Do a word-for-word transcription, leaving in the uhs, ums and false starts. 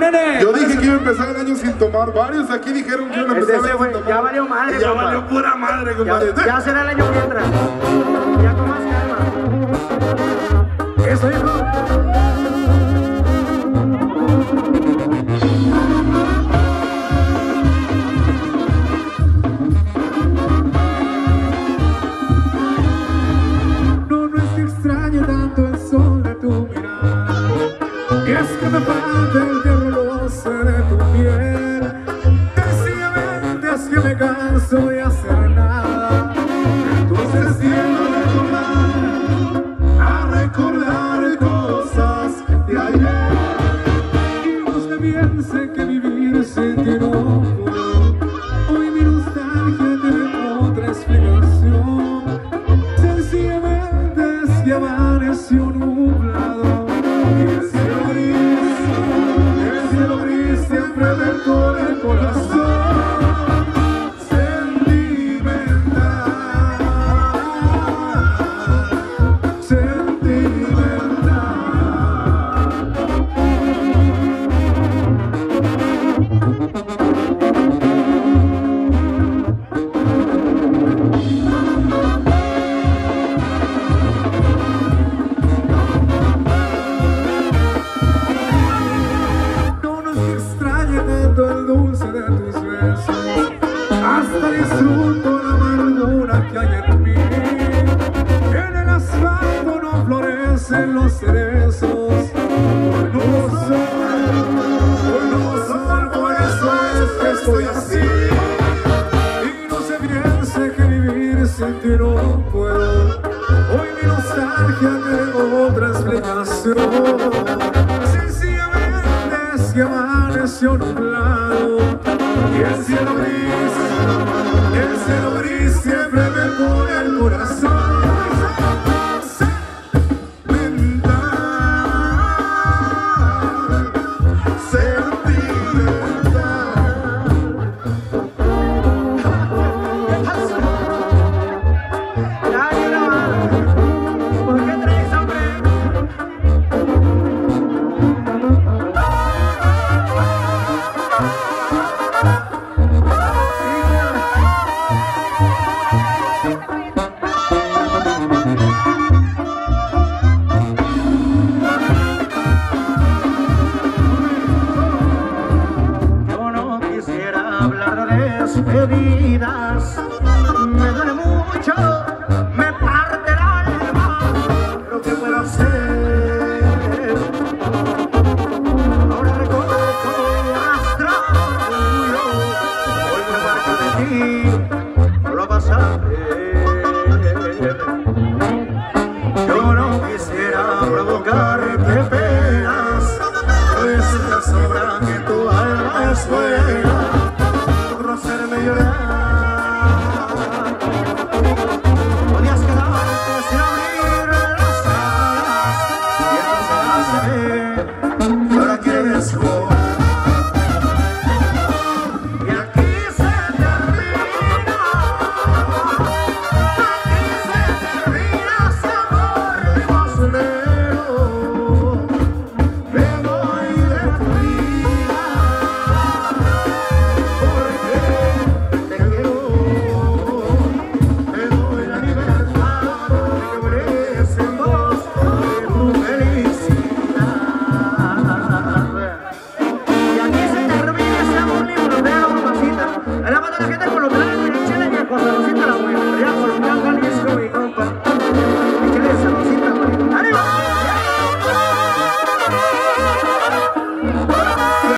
Yo dije que iba a empezar el año sin tomar. Varios aquí dijeron que iban a empezar el año sin tomar. Ya valió madre, Ya compa. valió pura madre, compadre. Ya, ya será el año que entra. Ya con más calma. Eso, hijo. Es que me falta el tierno roce de tu piel. Sencillamente es que me canso de hacer nada. Entonces tiendo a recordar, a recordar cosas de ayer. Y no se piense que vivir sin ti no puedo. Hoy mi nostalgia tiene otra explicación. Sencillamente es que amaneció nublado. Y el cielo gris, el cielo gris siempre me pone el corazón sentimental, sentimental. El dulce de tus besos, hasta disfruto la amargura que hay en mí. En el asfalto no florecen los cerezos. Hoy no soy, hoy no soy, por eso es que estoy así. Y no se piense que vivir sin ti no puedo. Hoy mi nostalgia tiene otra explicación. Sencillamente es que amaneció nublado. Y el cielo gris, el cielo gris siempre me pone el corazón sentimental, sentimental. ¿Por qué traes hambre? Despedidas, me duele mucho, me parte el alma, pero ¿qué puedo hacer? Ahora recojo arrastrando orgullo, hoy me marco de ti, no lo vas a ver. Yo no quisiera provocarte penas, pues te sobra que tu alma es buena. Hacerme llorar.